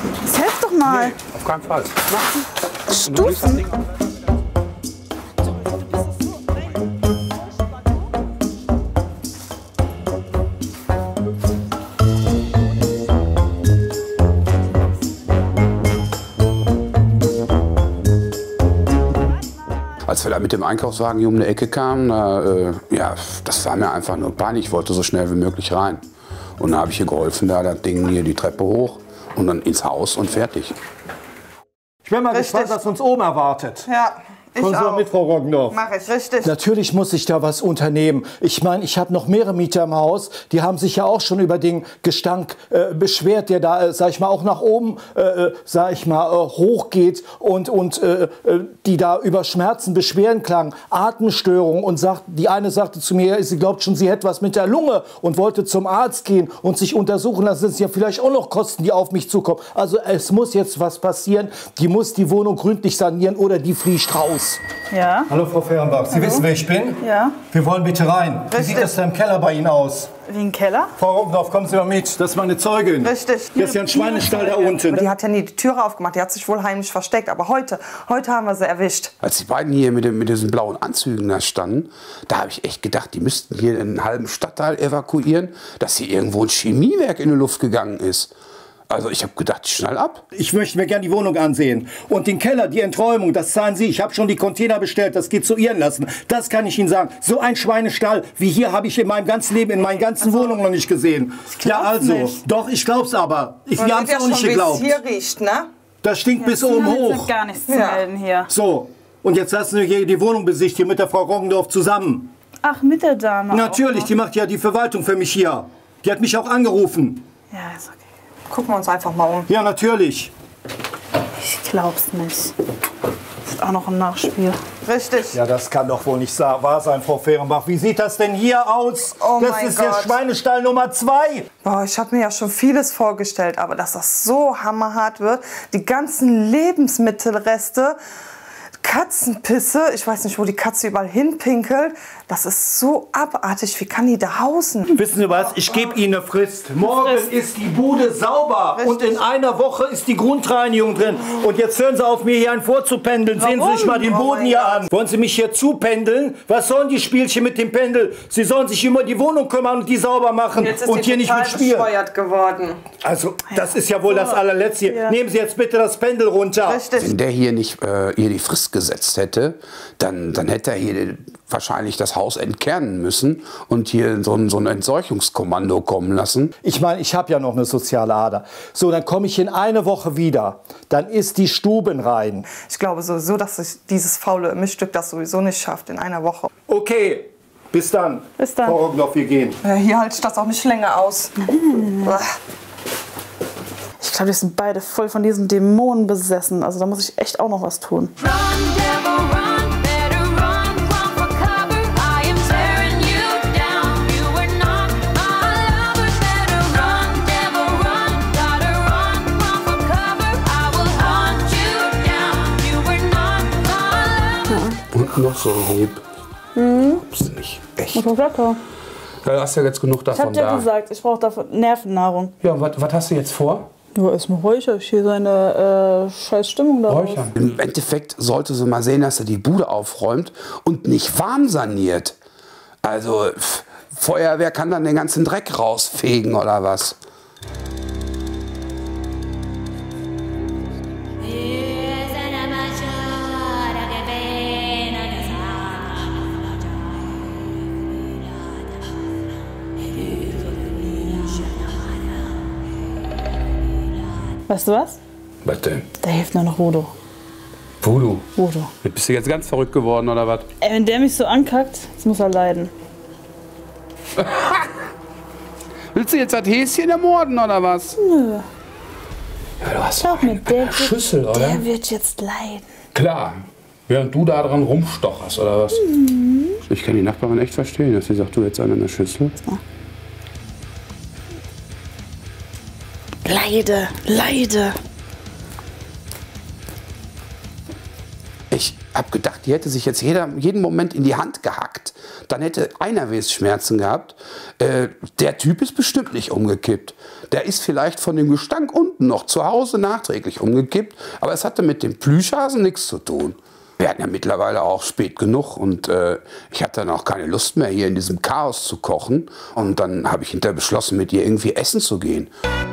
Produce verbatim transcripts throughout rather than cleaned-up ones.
Das hilft doch mal. Nee, auf keinen Fall. Stufen. Als wir da mit dem Einkaufswagen hier um die Ecke kamen, da, äh, ja, das war mir einfach nur peinlich. Ich wollte so schnell wie möglich rein. Und dann habe ich hier geholfen, da das Ding hier die Treppe hoch und dann ins Haus und fertig. Ich bin mal Richtig. gespannt, was uns oben erwartet. Ja, ich Kommen Sie mal auch. mit, Frau Roggendorf. Mach ich, richtig. Natürlich muss ich da was unternehmen. Ich meine, ich habe noch mehrere Mieter im Haus, die haben sich ja auch schon über den Gestank äh, beschwert, der da, äh, sag ich mal, auch nach oben, äh, sag ich mal, äh, hochgeht und, und äh, die da über Schmerzen, Beschwerden klagen, Atemstörungen und sagt, die eine sagte zu mir, sie glaubt schon, sie hätte was mit der Lunge und wollte zum Arzt gehen und sich untersuchen lassen. Das sind ja vielleicht auch noch Kosten, die auf mich zukommen. Also es muss jetzt was passieren. Die muss die Wohnung gründlich sanieren oder die fliegt raus. Ja. Hallo Frau Fehrenbach, Sie Hallo. wissen, wer ich bin? Ja. Wir wollen bitte rein. Wie Richtig. sieht das da im Keller bei Ihnen aus? Wie ein Keller? Frau Roggendorf, kommen Sie mal mit. Das ist meine Zeugin. Richtig. Das ist ja ein Schweinestall da unten. Die hat ja nie die Türe aufgemacht, die hat sich wohl heimlich versteckt. Aber heute, heute haben wir sie erwischt. Als die beiden hier mit, dem, mit diesen blauen Anzügen da standen, da habe ich echt gedacht, die müssten hier einen halben Stadtteil evakuieren, dass hier irgendwo ein Chemiewerk in die Luft gegangen ist. Also ich habe gedacht, schnell ab. Ich möchte mir gerne die Wohnung ansehen. Und den Keller, die Enträumung, das zahlen Sie. Ich habe schon die Container bestellt, das geht zu Ihren lassen. Das kann ich Ihnen sagen. So ein Schweinestall wie hier habe ich in meinem ganzen Leben, in meinen ganzen Wohnungen noch nicht gesehen. Ja, also. nicht. Doch, ich glaub's aber. Ich, wir haben es ja auch nicht schon, geglaubt. wie es hier riecht, ne? Das stinkt bis oben hoch. Gar nichts zu Ja. melden hier. So, und jetzt lassen wir hier die Wohnung besichtigen mit der Frau Roggendorf zusammen. Ach, mit der Dame. Natürlich, auch die macht ja die Verwaltung für mich hier. Die hat mich auch angerufen. noch. Ja, ist okay. Gucken wir uns einfach mal um. Ja, natürlich. Ich glaub's nicht. Ist auch noch ein Nachspiel. Richtig. Ja, das kann doch wohl nicht wahr sein, Frau Fehrenbach. Wie sieht das denn hier aus? Oh das mein ist der Gott. Schweinestall Nummer zwei. Boah, ich habe mir ja schon vieles vorgestellt, aber dass das so hammerhart wird, die ganzen Lebensmittelreste, Katzenpisse, ich weiß nicht, wo die Katze überall hinpinkelt, das ist so abartig. Wie kann die da hausen? Wissen Sie was? Ich gebe Ihnen eine Frist. Morgen ist die Bude sauber. Richtig. Und in einer Woche ist die Grundreinigung drin. Und jetzt hören Sie auf, mir hier einen vorzupendeln. Sehen Sie sich mal den Oh Boden mein hier Gott. an. Wollen Sie mich hier zupendeln? Was sollen die Spielchen mit dem Pendel? Sie sollen sich immer die Wohnung kümmern und die sauber machen. Jetzt ist und die hier nicht total mitspielen. bescheuert geworden. Also, das ist ja wohl das allerletzte hier. Ja. Nehmen Sie jetzt bitte das Pendel runter. Richtig. Wenn der hier nicht äh, ihr die Frist gesetzt hätte, dann, dann hätte er hier wahrscheinlich das Haus entkernen müssen und hier so ein, so ein Entseuchungskommando kommen lassen. Ich meine, ich habe ja noch eine soziale Ader. So, dann komme ich in eine Woche wieder. Dann ist die Stuben rein. Ich glaube sowieso, dass sich dieses faule Mischstück das sowieso nicht schafft in einer Woche. Okay, bis dann. Bis dann. Frau Roggendorf, wir gehen. Ja, hier halte ich das auch nicht länger aus. Uah. Ich glaube, die sind beide voll von diesen Dämonen besessen. Also da muss ich echt auch noch was tun. Run, devil, run, better run, run for cover. I am tearing you down. You were not my lover. Better run, devil, run, gotta run, run for cover. I will hunt you down. You were not my lover. Und noch so ein Hieb. Mhm. Ist nicht echt. Lecker. Da hast du ja jetzt genug Ich davon hab dir da. gesagt, ich brauche dafür Nervennahrung. Ja, was hast du jetzt vor? Ja, erstmal räucher ich hier seine äh, scheiß Stimmung da raus. Räuchern. Im Endeffekt sollte sie mal sehen, dass er die Bude aufräumt und nicht warm saniert. Also, pff, Feuerwehr kann dann den ganzen Dreck rausfegen oder was? Weißt du was? Was denn? Da hilft nur noch Voodoo. Voodoo. Voodoo. Bist du jetzt ganz verrückt geworden oder was? Ey, wenn der mich so ankackt, jetzt muss er leiden. Willst du jetzt das Häschen ermorden oder was? Nö. Ja, du hast Glaub doch mir, eine, der eine Schüssel, wird, oder? der wird jetzt leiden. Klar. Während du da dran rumstocherst, oder was? Mhm. Ich kann die Nachbarin echt verstehen, dass sie sagt, du hättest einen in der Schüssel. Leide, leide. Ich hab gedacht, die hätte sich jetzt jeder, jeden Moment in die Hand gehackt. dann hätte einer Schmerzen gehabt. Äh, der Typ ist bestimmt nicht umgekippt. Der ist vielleicht von dem Gestank unten noch zu Hause nachträglich umgekippt, aber es hatte mit dem Plüschhasen nichts zu tun. Wir hatten ja mittlerweile auch spät genug und äh, ich hatte dann auch keine Lust mehr, hier in diesem Chaos zu kochen. Und dann habe ich hinterher beschlossen, mit ihr irgendwie essen zu gehen.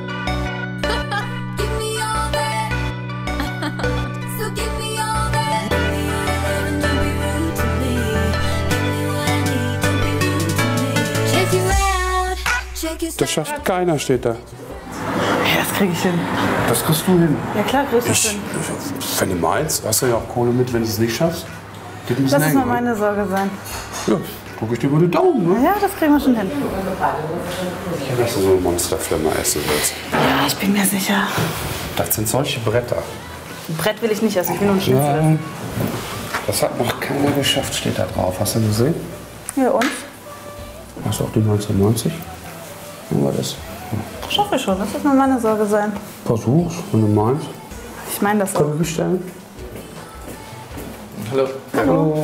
Give me all that. So give me all that. Don't be rude to me. Give me what I need. Don't be rude to me. Check you out. Check your Das schafft keiner, steht da. Ja, das kriege ich hin. Das kriegst du hin. Ja klar, kriege ich das Ich, hin. wenn du meinst, hast du ja auch Kohle mit, wenn du es nicht schaffst. Gib ein bisschen Lass es mal Ärger. meine Sorge sein. Ja, guck ich dir über die Daumen, ne? Ja, das kriegen wir schon hin. Dass du so eine Monsterflamme essen willst. Ja, ich bin mir sicher. Das sind solche Bretter. Ein Brett will ich nicht essen, ich will nur ein Schnitzel essen. Das hat noch keiner geschafft, steht da drauf. Hast du gesehen? Ja, und? Hast du auch die neunzehnhundneunzig? Wie war das? Das schaffe ich schon, das wird nur meine Sorge sein. Versuch's, wenn du meinst. Ich meine das Können auch. wir bestellen? Hallo. Hallo.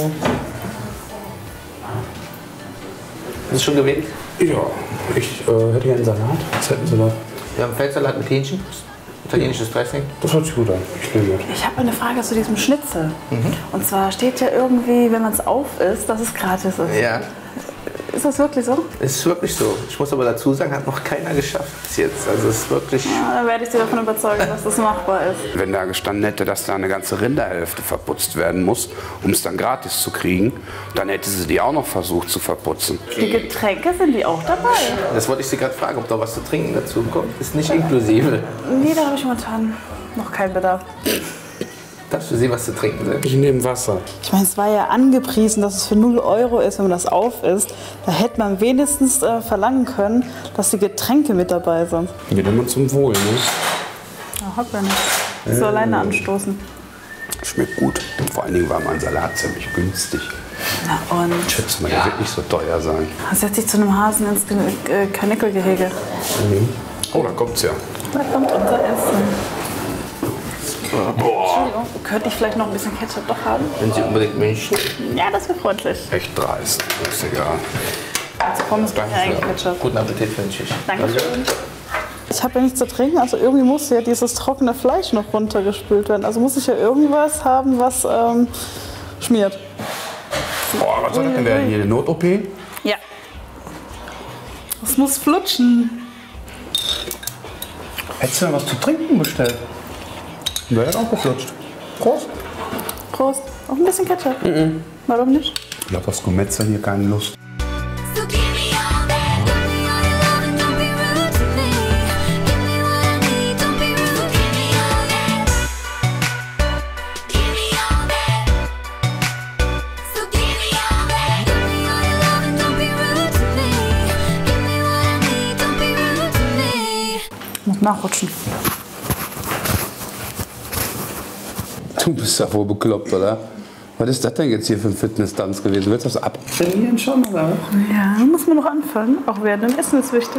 Ist es schon gewählt? Ja, ich äh, hätte gerne einen Salat. Was hätten Sie da? Wir haben Feldsalat mit Hähnchen, italienisches Dressing. Das hört sich gut an. Ich nehme mit. Ich habe eine Frage zu diesem Schnitzel. Und zwar steht ja irgendwie, wenn man es auf isst, dass es gratis ist. Ja, Ist das wirklich so? es ist wirklich so. Ich muss aber dazu sagen, hat noch keiner geschafft bis jetzt. Also es ist wirklich... Ja, dann werde ich Sie davon überzeugen, dass das machbar ist. Wenn da gestanden hätte, dass da eine ganze Rinderhälfte verputzt werden muss, um es dann gratis zu kriegen, dann hätte sie die auch noch versucht zu verputzen. Die Getränke, sind die auch dabei? Das wollte ich Sie gerade fragen, ob da was zu trinken dazu kommt. Ist nicht inklusive. Nee, da habe ich momentan noch keinen Bedarf. Darfst du Sie was zu trinken sein? Ich nehme Wasser. Ich meine, es war ja angepriesen, dass es für null Euro ist, wenn man das auf isst. Da hätte man wenigstens äh, verlangen können, dass die Getränke mit dabei sind. Geht immer zum Wohl, ne? Ja, hat man nicht. Ich soll alleine anstoßen. Schmeckt gut. Vor allen Dingen war mein Salat ziemlich günstig. Na und? Chips, man, der wird nicht so teuer sein. Setz dich zu einem Hasen ins Ge- äh, Karnickelgehege. Oh, da kommt's ja. Da kommt unser Essen. Entschuldigung, könnte ich vielleicht noch ein bisschen Ketchup doch haben? Wenn Sie unbedingt möchten. Ja, das wäre freundlich. Echt dreist. Ist egal. Also Pommes bringt ja eigentlich Ketchup. Guten Appetit wünsche ich. Dankeschön. Ich habe ja nichts zu trinken, also irgendwie muss ja dieses trockene Fleisch noch runtergespült werden. Also muss ich ja irgendwas haben, was ähm, schmiert. Boah, was soll das denn werden hier? Eine Not-O P? Ja. Es muss flutschen. Hättest du was zu trinken bestellt? Wäre ja auch geflutscht. Prost. Prost. Auch ein bisschen Ketchup. Warum nicht? Ich glaube, das Gometzer hier keine Lust. So give me all that. Give me all your love and don't be rude to me. Give me what I need. Don't be rude. Give me all that. Give me all that. So give me all that. Give me all your love and don't be rude to me. Give me what I need. Don't be rude to me. Muss nachrutschen. Du bist ja wohl bekloppt, oder? Was ist das denn jetzt hier für ein Fitnesstanz gewesen? Willst du das abtrainieren schon, oder? Ja, muss man noch anfangen. Auch während dem Essen ist wichtig.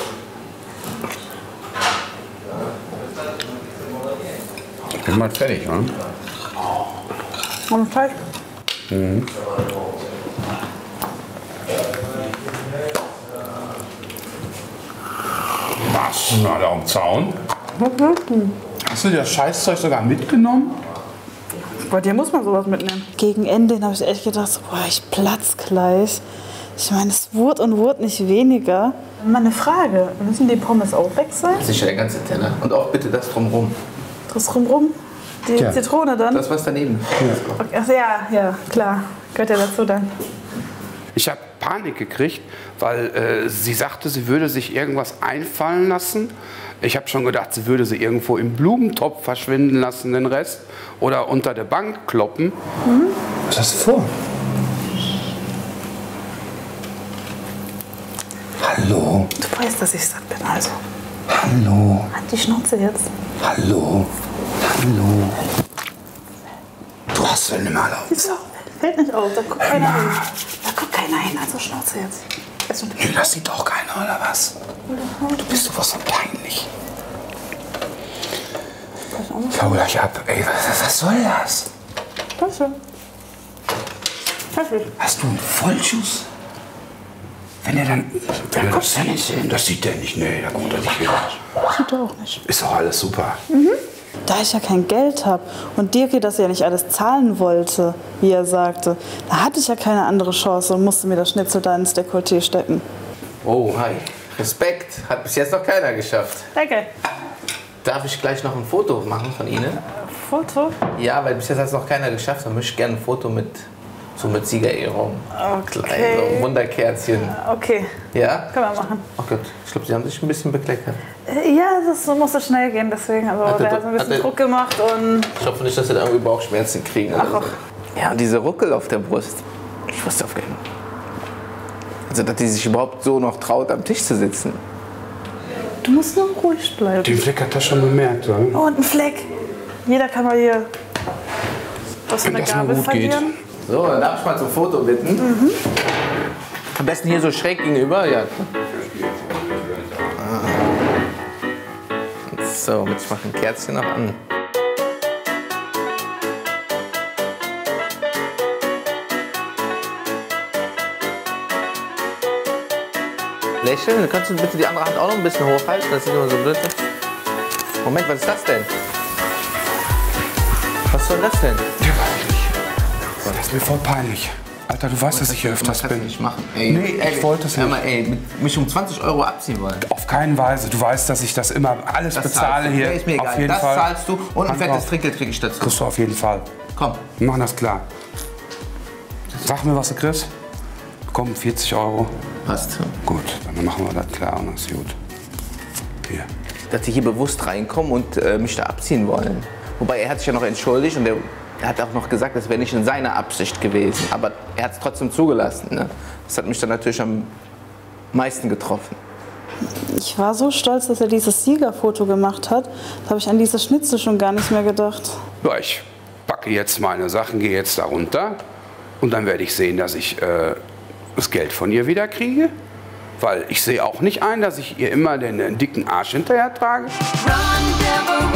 Ich bin mal fertig, oder? Und Fleisch. Was? Na, da am Zaun? Hast du das Scheißzeug sogar mitgenommen? Bei dir muss man sowas mitnehmen. Gegen Ende habe ich echt gedacht, so, boah, ich platz gleich. Ich meine, es wurde und wurde nicht weniger. Mal eine Frage, müssen die Pommes auch weg sein? Sicher, der ganze Teller. Und auch bitte das drumherum. Das rumrum? Die Tja. Zitrone dann? Das, was daneben. Okay, ach, ja, ja, klar. Gehört ja dazu dann. Ich habe Panik gekriegt, weil äh, sie sagte, sie würde sich irgendwas einfallen lassen. Ich habe schon gedacht, sie würde sie irgendwo im Blumentopf verschwinden lassen, den Rest. Oder unter der Bank kloppen. Was hast du vor? Hallo, Du weißt, dass ich satt bin, also. hallo, Halt die Schnauze jetzt. hallo, hallo. Du hast ja nicht mehr erlaubt. Wieso? Fällt nicht auf, da guckt keiner hin. Da guckt keiner hin, also Schnauze jetzt. Jetzt schon. Nö, das sieht doch keiner, oder was? Du bist sowas von peinlich. Ich hau gleich ab. Ey, was, was soll das? Danke. Fertig. Hast du einen Vollschuss? Wenn er dann, wenn er das sieht, das sieht der nicht. Nee, da kommt er nicht hin. Sieht er auch nicht. Ist doch alles super. Da ich ja kein Geld habe und Dirk das ja nicht alles zahlen wollte, wie er sagte, da hatte ich ja keine andere Chance und musste mir das Schnitzel da ins Dekolleté stecken. Oh, hi. Respekt. Hat bis jetzt noch keiner geschafft. Danke. Darf ich gleich noch ein Foto machen von Ihnen? Foto? Ja, weil bis jetzt hat es noch keiner geschafft. Dann möchte ich gerne ein Foto mit, so mit Siegerehrung. Okay. Klein, so ein Wunderkerzchen. Okay, Ja? können wir machen. Oh Gott, ich glaube, Sie haben sich ein bisschen bekleckert. Äh, Ja, das musste schnell gehen, deswegen. Also, Hat der- der hat so ein bisschen hat der- Druck gemacht und. Ich hoffe nicht, dass Sie da irgendwie Bauchschmerzen kriegen. Ach, ach. Ja, und diese Ruckel auf der Brust. Ich wusste auf keinen Fall. Also, dass die sich überhaupt so noch traut, am Tisch zu sitzen. Du musst nur ruhig bleiben. Den Fleck hat er schon bemerkt, oder? Oh, und ein Fleck. Jeder kann mal hier was von Wenn der das mal Gabel gut geht. verlieren. So, dann darf ich mal zum Foto bitten. Am besten hier so schräg gegenüber. Ja. Ah. So, ich mache ein Kerzchen noch an. Lächeln. Du kannst du bitte die andere Hand auch noch ein bisschen hochhalten, das sieht immer so blöd aus. Moment, was ist das denn? Was soll das denn? Das ist mir voll peinlich. Alter, du weißt, dass ich hier öfters Das kannst du bin. nicht machen. Ey, Nee, ich wollte es Hör nicht. mal, ey, mit- mich um zwanzig Euro abziehen wollen. Auf keinen Weise. Du weißt, dass ich das immer alles Das bezahle zahlst du. hier. Ja, ist mir egal. Auf jeden das Fall. zahlst du und ein Hand fettes drauf. Trinkgeld krieg ich dazu. Kriegst du auf jeden Fall. Komm. Wir machen das klar. Sag mir, was du kriegst. Komm, vierzig Euro. Passt. Gut, dann machen wir das klar und das ist gut. Hier. Dass sie hier bewusst reinkommen und äh, mich da abziehen wollen. Wobei er hat sich ja noch entschuldigt und er, er hat auch noch gesagt, das wäre nicht in seiner Absicht gewesen. Aber er hat es trotzdem zugelassen. Ne? Das hat mich dann natürlich am meisten getroffen. Ich war so stolz, dass er dieses Siegerfoto gemacht hat. Da habe ich an diese Schnitzel schon gar nicht mehr gedacht. Ja, ich packe jetzt meine Sachen, gehe jetzt da runter und dann werde ich sehen, dass ich äh, das Geld von ihr wieder kriege. Weil ich sehe auch nicht ein, dass ich ihr immer den, den dicken Arsch hinterher trage. Run, devil,